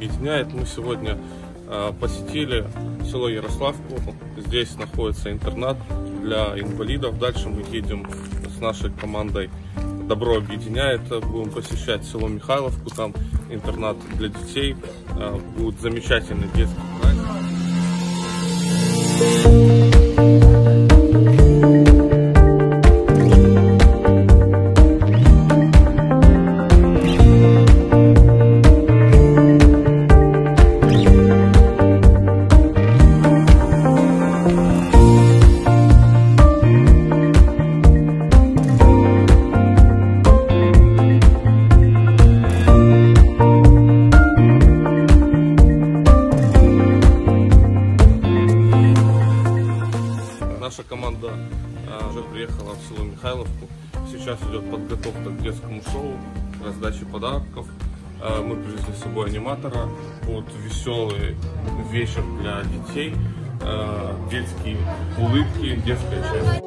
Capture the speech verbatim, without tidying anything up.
объединяет. Мы сегодня посетили село Ярославку. Здесь находится интернат для инвалидов. Дальше мы едем с нашей командой «Добро объединяет». Будем посещать село Михайловку. Там интернат для детей. Будет замечательный детский праздник. Наша команда уже приехала в село Михайловку. Сейчас идет подготовка к детскому шоу, раздаче подарков. Мы привезли с собой аниматора. Вот веселый вечер для детей, детские улыбки, детская часть.